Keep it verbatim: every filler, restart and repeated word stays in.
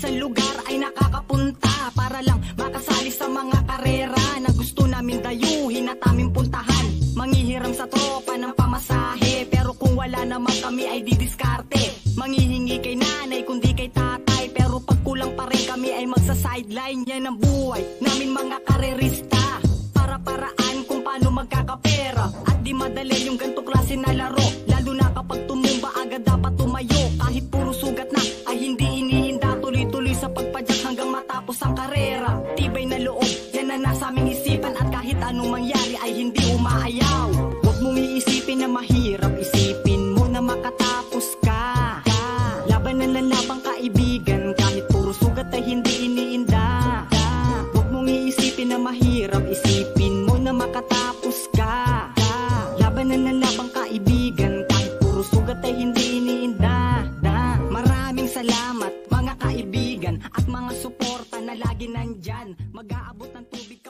isang lugar ay nakakapunta para lang makasali sa mga karera na gusto namin dayuhin at aming puntahan. Manghihiram sa tropa ng pamasahe, pero kung wala naman kami ay didiskarte. Manghihingi kay nanay kundi kay tatay, pero pag kulang pa rin kami ay magsa-sideline. Yan ang buhay namin mga karerista, para-paraan kung paano magkakapera. At di madali yung ganto klase na laro, lalo na kapag tumumba agad dapat tumayo. Kahit puro sugat na ay hindi inihinda, tuloy-tuloy sa pagpadyak hanggang matapos ang karera. Tibay na loob, yan na nasa aming isipan, at kahit anong mangyari ay hindi umaayaw. Huwag mong iisipin na mahirap, isipin mo na makatapos ka. Laban na lang labang kaibigan, kahit puro sugat ay hindi iniinda. Huwag mong iisipin na mahirap, isipin mo na makatapos ka. Laban na lang labang kaibigan, kahit puro sugat ay hindi iniinda. Maraming salamat mga kaibigan at mga suporta na lagi nandyan. Mag-aabot ng tubig